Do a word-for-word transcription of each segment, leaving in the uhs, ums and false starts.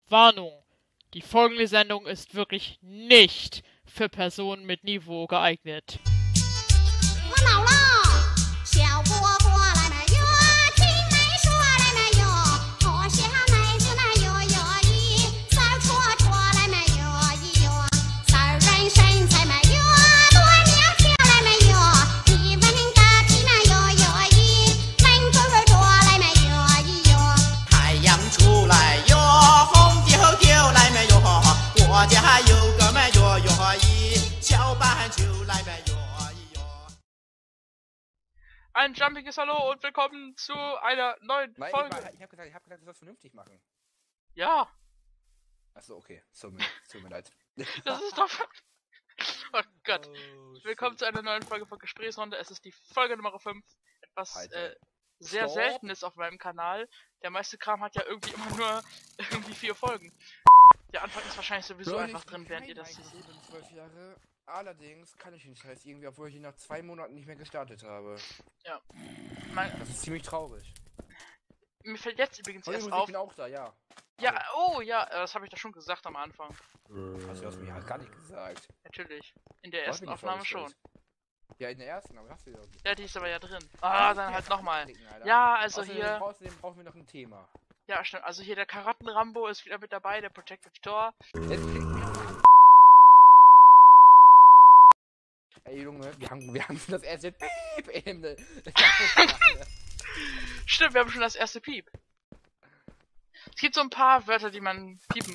Warnung! Die folgende Sendung ist wirklich nicht für Personen mit Niveau geeignet. 我老了，小蝈蝈来没有？听没说来没有？脱下妹子来哟哟咦，三儿戳戳来没有？咦哟，三儿人身材没有？多苗条来没有？你问个屁那哟哟咦，门墩儿多来没有？咦哟， 太阳出来哟，红丢丢来没有？我家有个没哟哟咦，小斑鸠来没有？ Ein jumpiges Hallo und willkommen zu einer neuen Nein, Folge. Ich, war, ich habe gesagt, ich hab gesagt, du sollst vernünftig machen. Ja, Achso, okay. So, mir, tut mir leid. das ist doch... Oh Gott. Oh, Willkommen shit. zu einer neuen Folge von Gesprächsrunde. Es ist die Folge Nummer fünf. Etwas Alter. äh, sehr Stopp. Seltenes auf meinem Kanal. Der meiste Kram hat ja irgendwie immer nur irgendwie vier Folgen. Der Anfang ist wahrscheinlich sowieso Leute, einfach ich drin, bin während ihr kein das hier Minecraft, seht. Ich bin zwölf Jahre. Allerdings kann ich den Scheiß irgendwie, obwohl ich ihn nach zwei Monaten nicht mehr gestartet habe. Ja. Mein, Das ist ziemlich traurig. mir fällt jetzt übrigens Und erst übrigens, ich auf... bin auch da, ja. Ja, oh ja, das habe ich doch schon gesagt am Anfang. Also, du hast mir halt gar nicht gesagt. Natürlich. In der Wo hab ersten ich mich Aufnahme schon. vorgestellt? Ja, in der ersten, aber hast du ja. Ja, die ist aber ja drin. Ah, dann halt nochmal. Klicken, Alter. Ja, also Außerdem hier... Außerdem brauchen wir noch ein Thema. Ja, stimmt. Also hier der Karotten-Rambo ist wieder mit dabei, der Protective Tor. Jetzt klicken wir. Ey Junge, wir haben, wir haben das erste Piep in der... Stimmt, wir haben schon das erste Piep. Es gibt so ein paar Wörter, die man piepen.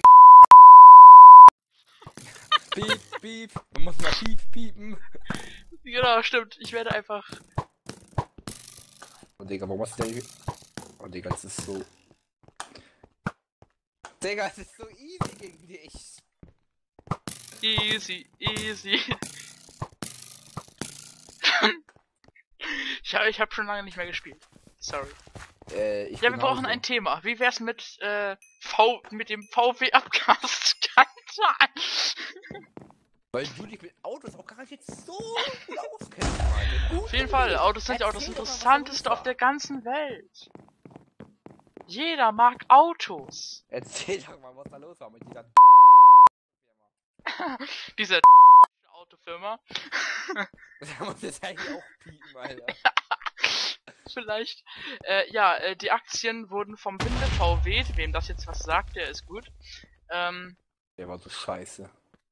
Piep, piep, man muss mal piep, piepen. Genau, stimmt. Ich werde einfach... Oh Digga, warum hast du denn... Oh Digga, das ist so... Digga, es ist so easy gegen dich. Easy, easy. ich habe ich hab schon lange nicht mehr gespielt. Sorry. Äh, ich Ja, wir brauchen ein Thema. Wie wär's mit, äh, V... mit dem V W-Abgas-Skandal? Weil du dich mit Autos auch garantiert so gut auskennst, Mann. Auf jeden Fall. Autos sind ja auch das Erzähl doch mal, was Interessanteste los auf war. der ganzen Welt. Jeder mag Autos. Erzähl doch mal, was da los war mit dieser... Diese Autofirma. Da muss jetzt eigentlich auch piepen, Alter. Vielleicht. Äh, ja, äh, die Aktien wurden vom Winde V W, wem das jetzt was sagt, der ist gut. Ähm, Der war so scheiße.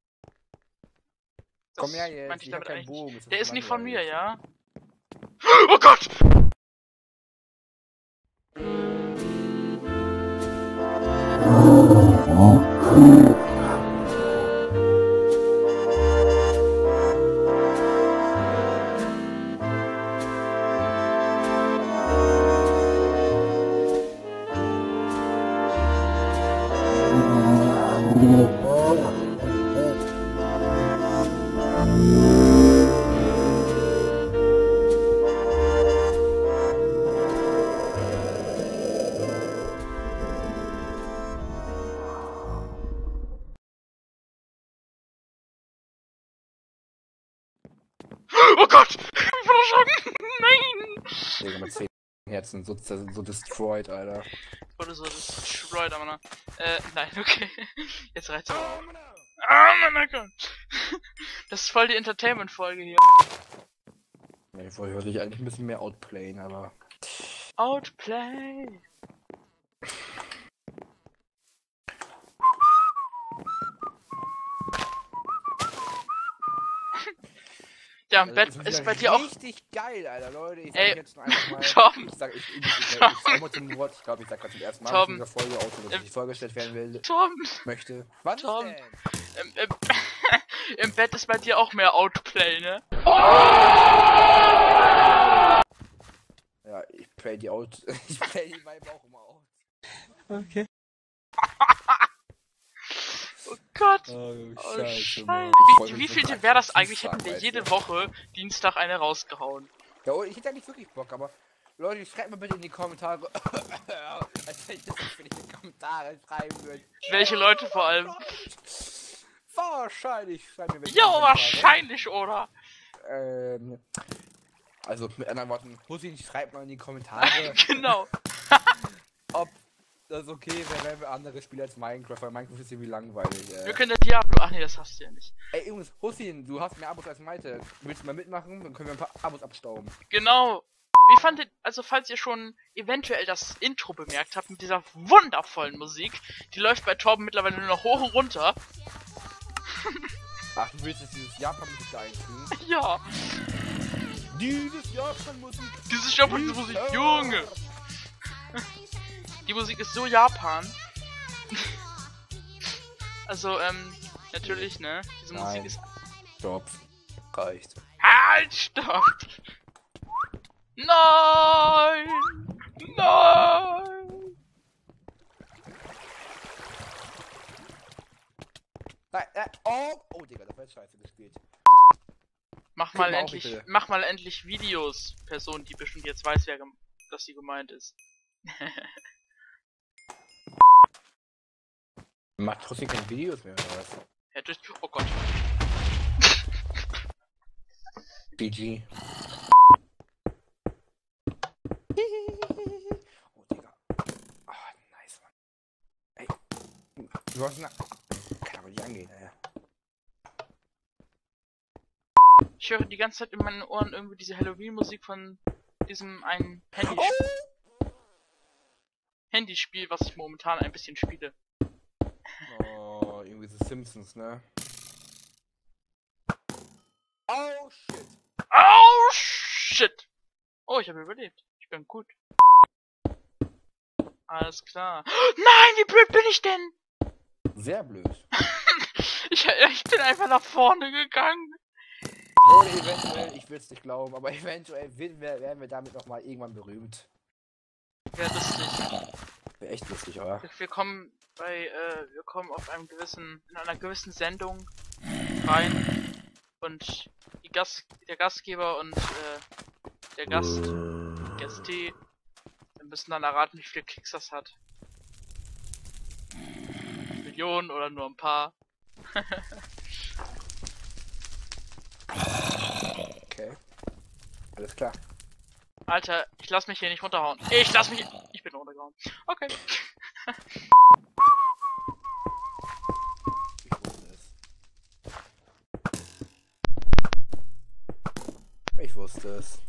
das Komm her jetzt, meinte ich ich hab damit keinen eigentlich Bogen. nicht. ist Der so ist nicht von mir, langweilig. ja? Oh Gott! Oh Gott! Ich bin erschrocken! Nein! Digga, mit zehn Herzen so, so destroyed, Alter. Ich wurde so destroyed, aber na. Äh, nein, okay. Jetzt reicht's aber. Ah, mein Gott! Das ist voll die Entertainment-Folge hier. Ja, ich wollte dich eigentlich ein bisschen mehr outplayen, aber... Outplay! Ja, im Also, Bett das ist ja bei dir auch. Richtig geil, Alter, Leute. Ich sag Ey, jetzt einfach mal... Tom. Ich sag, ich, ich, ich, ich, ich sag mal zum Wort, ich glaube, ich sag gerade zum ersten Mal Tom. in dieser Folge auch, so, dass Ähm, ich vorgestellt werden will, Tom! möchte. Was Tom. ist denn? Im, im, Im Bett ist bei dir auch mehr Outplay, ne? Ja, ich play die out... ich play die Vibe auch immer out. Okay. Oh Gott! Oh, Oh, Scheiße, Scheiße. Mann. Wie, wie viel wäre das eigentlich, hätten wir jede Woche Dienstag eine rausgehauen? Ja, oh, ich hätte eigentlich wirklich Bock, aber Leute, schreibt mal bitte in die Kommentare, als wenn ich das nicht in die Kommentare schreiben würde. Welche Leute vor allem? Wahrscheinlich, schreibt mir bitte in die Jo, Kommentare. wahrscheinlich, oder? Ähm, also mit anderen Worten, Hussein, schreibt mal in die Kommentare, Genau. ob das ist okay, wenn wir andere Spiele als Minecraft, weil Minecraft ist irgendwie langweilig. Äh. Wir können der Diablo. Ach nee, das hast du ja nicht. Ey, Jungs, Hussein, du hast mehr Abos als Malte. Willst du mal mitmachen? Dann können wir ein paar Abos abstauben. Genau. Wie fandet, also falls ihr schon eventuell das Intro bemerkt habt mit dieser wundervollen Musik, die läuft bei Torben mittlerweile nur noch hoch und runter. Ach, du willst jetzt dieses Japan-Musik da einfügen? Ja. Dieses Japan-Musik. Diese japanische Musik, Junge. Die Musik ist so Japan. Also, ähm, natürlich, ne? Diese Nein. Musik ist... Stopp. Reicht. Halt, stopp! Nein! Nein! Nein, nein, oh, oh, Digga, das war jetzt scheiße gespielt. Mach Guck mal mal auch endlich, bitte. mach mal endlich Videos, Person, die bestimmt jetzt weiß, wer gem dass sie gemeint ist. Macht trotzdem keine Videos mehr, oder was? Ja, durch... Oh Gott. B G. Oh, Digga. Ah, nice, Mann. Ey. Du hast eine... Kann aber nicht angehen, ey. Ich höre die ganze Zeit in meinen Ohren irgendwie diese Halloween-Musik von diesem einen Handy Oh! Handyspiel, was ich momentan ein bisschen spiele. Oh, irgendwie The Simpsons, ne? Oh, shit. Oh, shit! Oh, ich habe überlebt. Ich bin gut. Alles klar. Nein, wie blöd bin ich denn? Sehr blöd. Ich, ich bin einfach nach vorne gegangen. Oder eventuell, ich will es nicht glauben, aber eventuell werden wir, werden wir damit nochmal irgendwann berühmt. Wäre lustig. Wäre echt lustig, oder? Wir kommen bei, äh, wir kommen auf einem gewissen, in einer gewissen Sendung rein und die Gast, der Gastgeber und äh, der Gast, Gäste, wir müssen dann erraten, wie viele Klicks das hat. Millionen oder nur ein paar. Okay. Alles klar. Alter, ich lass mich hier nicht runterhauen. Ich lass mich, ich bin runtergehauen. Okay. Ich wusste es.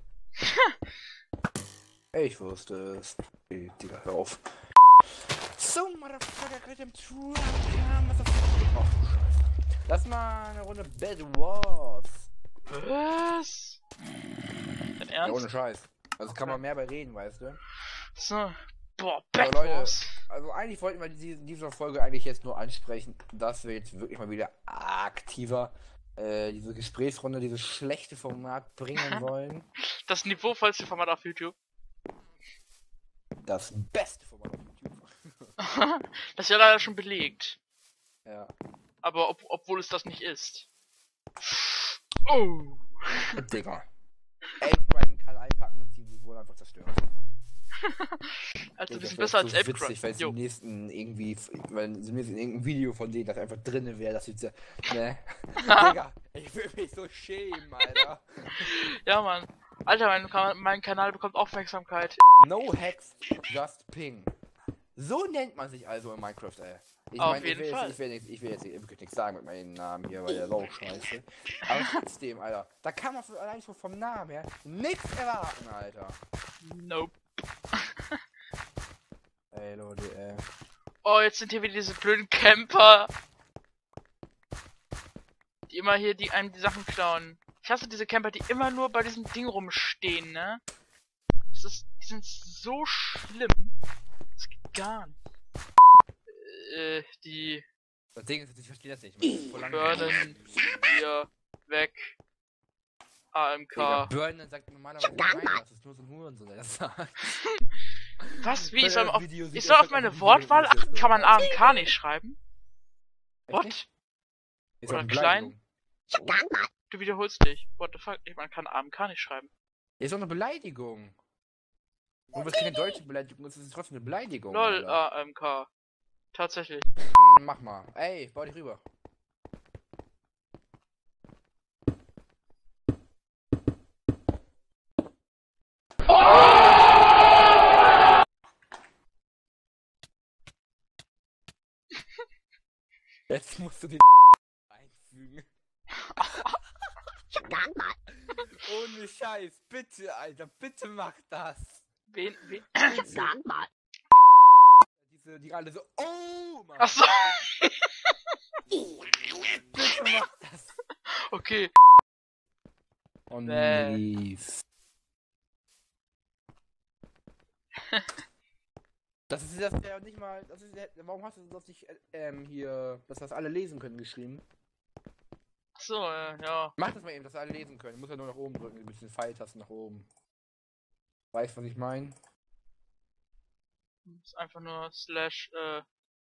Ich wusste es. Ey, Digga, hör auf. So, Motherfucker, könnt ihr im True Motherfucker. Ach du Scheiße. Lass mal eine Runde Bad Wars. Was? Dein Ja, ohne Ernst? Scheiß. Also kann man mehr bei reden, weißt du? So. Boah, Aber Bad Leute, Wars. also eigentlich wollten wir in dieser Folge eigentlich jetzt nur ansprechen, dass wir jetzt wirklich mal wieder aktiver äh, diese Gesprächsrunde, dieses schlechte Format bringen wollen. Das niveauvollste Format auf YouTube. Das beste Format auf YouTube. Das ist ja leider schon belegt. Ja. Aber ob, obwohl es das nicht ist. Oh. Digga. Ape-Crime kann einpacken und sie wohl einfach zerstören. Also ein Das bisschen wär besser als so Ape-Crime. witzig, weil es Jo. im nächsten irgendwie, wenn im nächsten irgendein Video von denen das einfach drinne wäre, dass jetzt, ne? Digga, ich will mich so schämen, Alter. Ja, Mann. Alter, mein, Ka- mein Kanal bekommt Aufmerksamkeit. No Hacks, just Ping. So nennt man sich also in Minecraft, ey. Ich Auf mein, ich jeden will Fall. Jetzt, ich, will jetzt, ich will jetzt wirklich nichts sagen mit meinem Namen hier, weil der Low scheiße. Aber trotzdem, Alter, da kann man von- allein schon vom Namen her nichts erwarten, Alter. Nope. Ey, Leute, ey. Oh, jetzt sind hier wieder diese blöden Camper. Die immer hier die einem die Sachen klauen. Ich hasse diese Camper, die immer nur bei diesem Ding rumstehen, ne? Das ist, die sind so schlimm. Das geht gar nicht. Äh, die Das Ding ist, ich verstehe das nicht. Man, das ist voll Burnen hier weg. A M Digga, K. Burnen sagt normalerweise nein, das ist nur so ein Hurensohn, der das sagt. Was? Wie? Ich soll, auf, Video sieht ich soll das auf meine Video Wortwahl ist jetzt achten? so. Kann man A M K nicht schreiben? Echt What? nicht? Ist Oder doch eine klein? Beleidigung. Du wiederholst dich. What the fuck? Man kann A M K nicht schreiben. Ist doch eine Beleidigung. Nur weil es keine deutsche Beleidigung ist, ist es trotzdem eine Beleidigung. Lol, Alter. A M K. Tatsächlich. Hm, Mach mal. Ey, bau dich rüber. Jetzt musst du den einfügen. Ohne Scheiß, bitte, Alter, bitte mach das. Wen, wen? Diese, die alle so, oh, Mann. Achso, Bitte mach das. okay. Oh, Bäh. nice. Das ist das ja nicht mal, das ist ja, warum hast du das nicht, ähm, hier, dass das alle lesen können, geschrieben? Achso, äh, ja. Mach das mal eben, dass alle lesen können. Du musst ja nur nach oben drücken, ein bisschen Pfeiltasten nach oben. Weißt du, was ich meine? Ist einfach nur slash, äh,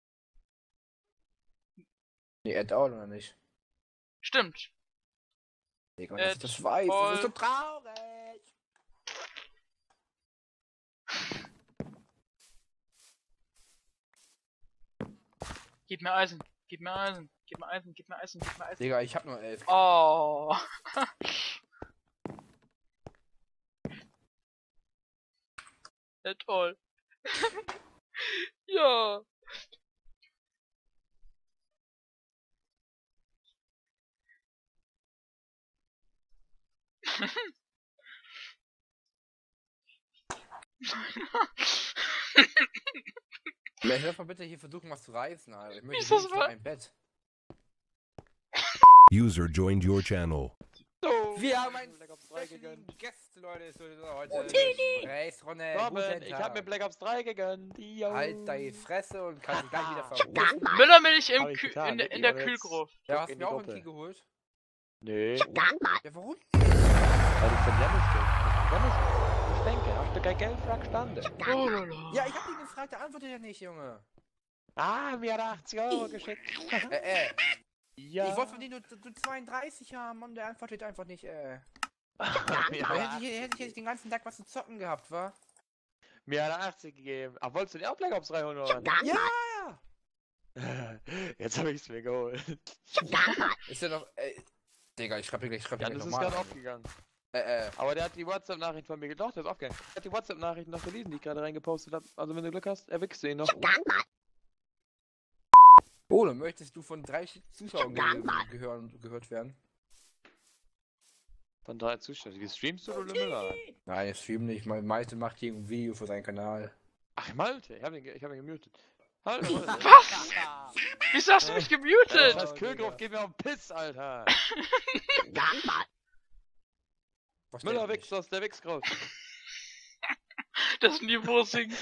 Nee, add all oder nicht? stimmt. Digga, dass ich Add das weiß, das all. ist so traurig. Gib mir Eisen, gib mir Eisen, gib mir Eisen, gib mir Eisen, gib mir Eisen. Digga, ich hab nur elf. Oh. Ja, toll. Ja. Lass mal bitte hier versuchen, was zu reißen, Alter. Ich möchte ist das wenigstens wahr? ein Bett. User joined your channel. Wir haben einen Black Ops drei Special gegönnt. Gäste, Leute. Ist heute Robin, Gesprächsrunde. Robin, Guten ich hab mir Tag. Black Ops drei gegönnt. Yo. Halt deine Fresse und kannst dich gleich wieder verrufen. Müllermilch im Hab ich Kü getan, in, der- mit in der ihm jetzt. Kühlgruft. Ja, Guck hast du in mir die auch einen Gruppe. Key geholt? Nee, Ja, warum? weil ich von Janis bin. Janis, ich denke, hast du kein Geld für gestanden? Oh, lala. Ja, ich hab ihn gefragt, der antwortet ja nicht, Junge. Ah, mir hat er achtzig Euro geschickt. Äh, äh. Ja. Ich wollte von dir nur, nur zweiunddreißig haben und der antwortet einfach nicht, äh. mir, Dann hat hätte er, ich, hätte ich jetzt den ganzen Tag was zu zocken gehabt, wa? mir hat er achtzig gegeben. Ach, wolltest du dir auch Black Ops drei holen? Ja! Jetzt hab ich's mir geholt. Ist ja noch, äh. Digga, ich schreib dir gleich, ich schreib dir Janis gleich ist nochmal. gerade aufgegangen. Äh, äh. Aber der hat die WhatsApp-Nachricht von mir gedacht, der ist aufgegangen. Er hat die WhatsApp-Nachricht noch gelesen, die ich gerade reingepostet habe. Also wenn du Glück hast, erwickst du ihn noch. Ole, möchtest du von drei Zuschauern ge gehören, gehört werden? Von drei Zuschauern. Wie streamst du oder Müller? Nein, ich stream nicht. Mein Malte macht hier ein Video für seinen Kanal. Ach, Malte, ich hab ihn, ge- ich hab ihn gemutet. Hallo, Malte. Was? Wieso hast du mich Ja, gemutet? das Kühlgruft geht mir auf den Piss, Alter. Müller wächst aus der Wichskraut. Das Niveau sinkt.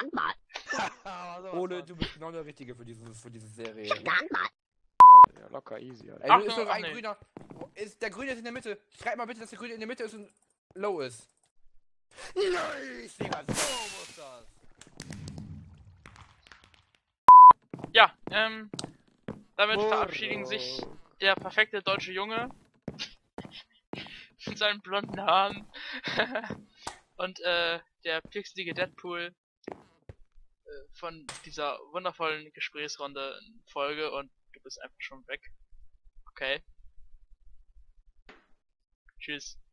Ole, du bist genau der Richtige für diese, für diese Serie. Ja, locker, easy, Alter. Ey, Ach, du ist no, doch ach, ein nee. grüner. Ist, der Grüne ist in der Mitte. Schreib mal bitte, dass der Grüne in der Mitte ist und low ist. Nice, Digga, so muss das. Ja, ähm, damit Burro. verabschieden sich der perfekte deutsche Junge mit seinen blonden Haaren und äh, der pixelige Deadpool äh, von dieser wundervollen Gesprächsrunde in Folge und du bist einfach schon weg. Okay. Tschüss.